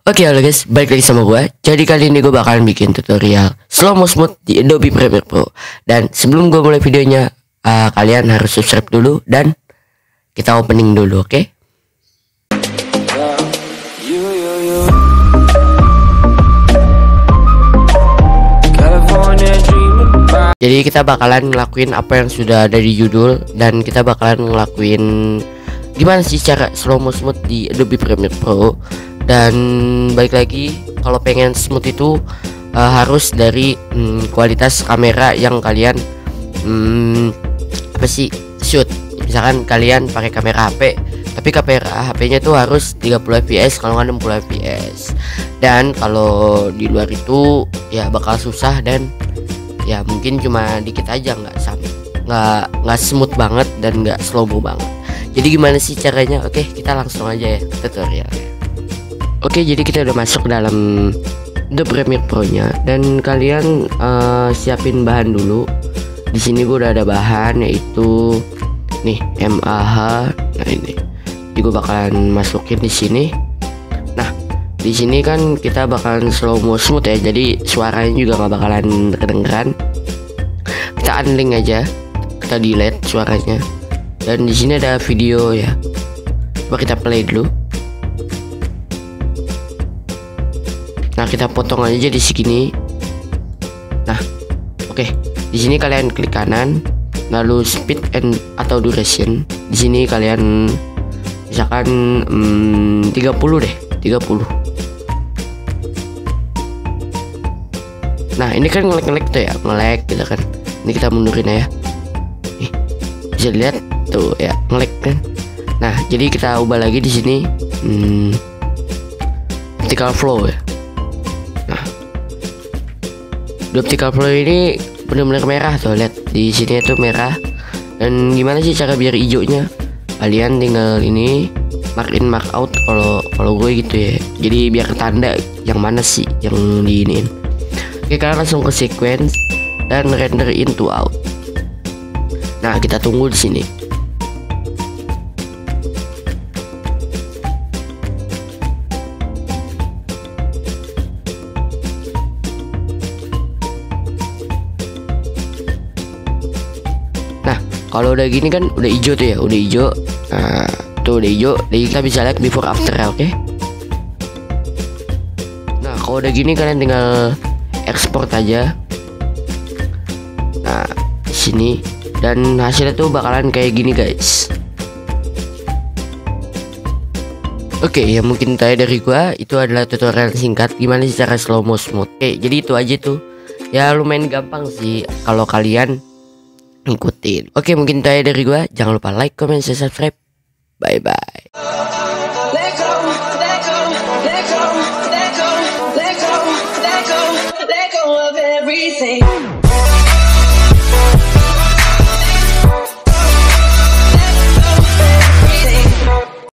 Oke, halo guys, balik lagi sama gue. Jadi kali ini gue bakalan bikin tutorial slow mo smooth di Adobe Premiere Pro. Dan sebelum gue mulai videonya, kalian harus subscribe dulu dan kita opening dulu, oke? Jadi kita bakalan ngelakuin apa yang sudah ada di judul, dan kita bakalan ngelakuin gimana sih cara slow mo smooth di Adobe Premiere Pro. Dan balik lagi, kalau pengen smooth itu harus dari kualitas kamera yang kalian shoot. Misalkan kalian pakai kamera HP, tapi kamera HP-nya tuh harus 30 fps, kalau nggak 60 fps. Dan kalau di luar itu ya bakal susah, dan ya mungkin cuma dikit aja, nggak smooth banget dan nggak slow mo banget. Jadi gimana sih caranya? Oke, kita langsung aja ya tutorialnya. Oke, jadi kita udah masuk dalam The Premiere Pro-nya, dan kalian siapin bahan dulu. Di sini gue udah ada bahan, yaitu nih MAH. Nah ini, jadi gue bakalan masukin di sini. Nah, di sini kan kita bakalan slow mo smooth ya, jadi suaranya juga nggak bakalan kedengeran. Kita unlink aja, kita delete suaranya. Dan di sini ada video ya. Coba kita play dulu. Nah, kita potong aja di sini. Nah, oke. Di sini kalian klik kanan, lalu speed and atau duration. Di sini kalian misalkan 30 deh, 30. Nah, ini kan ngelek tuh ya, ngelek gitu kan. Ini kita mundurin ya. Nih, bisa dilihat tuh ya, ngelek kan. Nah, jadi kita ubah lagi di sini vertical flow ya. Nah, di optical flow ini benar-benar merah tuh, lihat di sini itu merah. Dan gimana sih cara biar hijaunya? Kalian tinggal ini mark in mark out, kalau gue gitu ya. Jadi biar tanda yang mana sih yang diinin. Oke, kalian langsung ke sequence dan render into out. Nah, kita tunggu di sini. Nah, kalau udah gini kan udah hijau tuh ya, udah hijau. Nah, tuh udah hijau. Jadi kita bisa lihat before after ya, oke? Nah, kalau udah gini kalian tinggal export aja. Nah, di sini, dan hasilnya tuh bakalan kayak gini guys. Oke, ya mungkin tadi dari gua itu adalah tutorial singkat gimana sih cara slow mo smooth. Oke, jadi itu aja tuh. Ya lumayan gampang sih kalau kalian ikutin. Oke, mungkin tadi dari gua. Jangan lupa like, comment, share, subscribe. Bye bye.